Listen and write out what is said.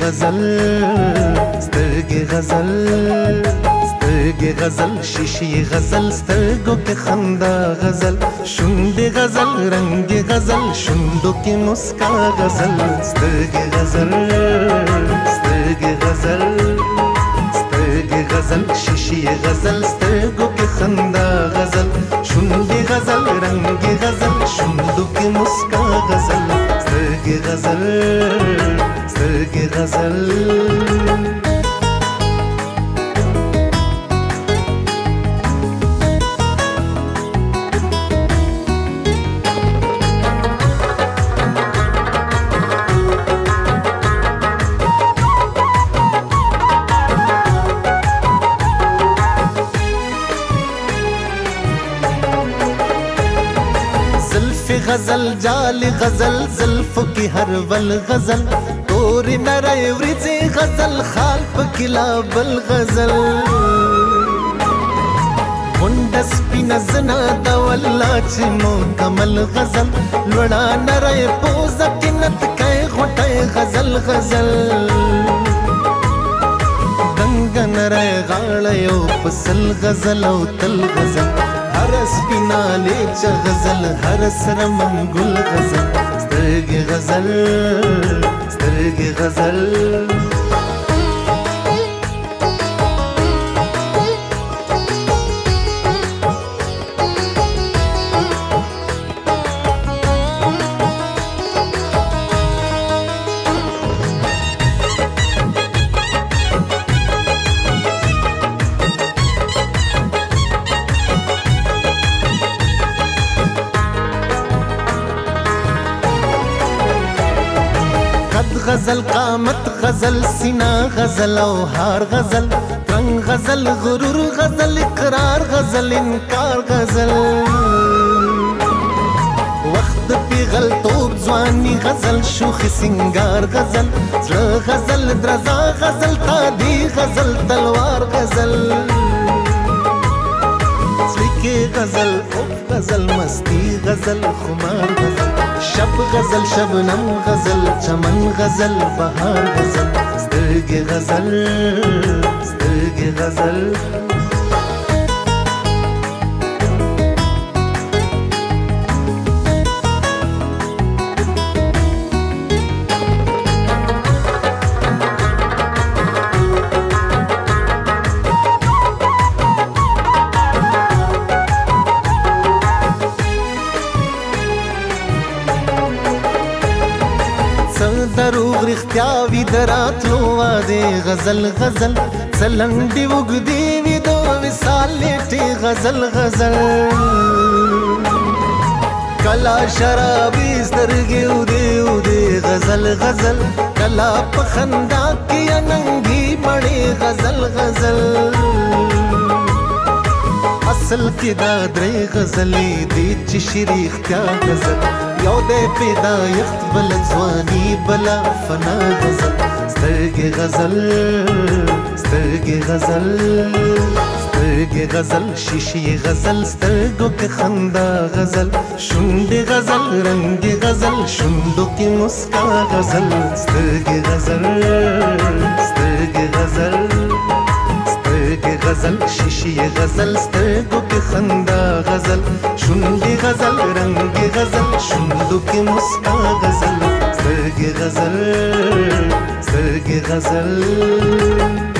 غزل سترګې غزل سترګې غزل شیشې غزل سترګو کې خندا غزل شونډې غزل رنګ غزل شونډو کې مسکا غزل سترګې غزل سترګې غزل سترګې غزل شیشې غزل سترګو کې خندا غزل شونډې غزل رنګ غزل شونډو کې مسکا غزل سترګې غزل سترګې غزل غزل جال غزل زلف کی ہر ول غزل تور نرے ورځي غزل خال پکلا بل غزل منډس پینزنا د والله چې مکمل غزل لوړا نرے پوز کینت کای غټه غزل غزل دنګ نرے غاړه یو پسل غزل او تل غزل هر سپینا لیچ غزل هر سر منگل غزل سترګې غزل سترګې غزل غزل قامت غزل سینا غزل او هار غزل رنگ غزل غرور غزل اقرار غزل انکار غزل وقت پیغل توب ځواني غزل شوخ سنگار غزل زړه غزل درزا غزل تادي غزل تلوار غزل سلیکي غزل اوف غزل مستی غزل خمار غزل شب غزل شبنم غزل چمن غزل بهار غزل سترګې غزل سترګې غزل دروغ رښتیا وي د راتلو وعدې غزل غزل څلنډې اوږدې وي د وصال نیټې غزل غزل کله شرابي سترګې اودې اودې غزل غزل کله په خندا کې اننګي مړې غزل غزل اصل کې دا درې غزلې دي چې شریختیا غزل یو دې پیدایښت بل ځواني بلا فنا غزل سترګې غزل سترګې غزل سترګې غزل شیشې غزل سترګو کې خندا غزل شونډې غزل رنګ غزل شونډو کې مسکا غزل سترګې غزل سترګې غزل غزل شیشې غزل سترګو کې خندا غزل شونډې غزل رنګ غزل شونډو کې مسکا غزل سترګې غزل سترګې غزل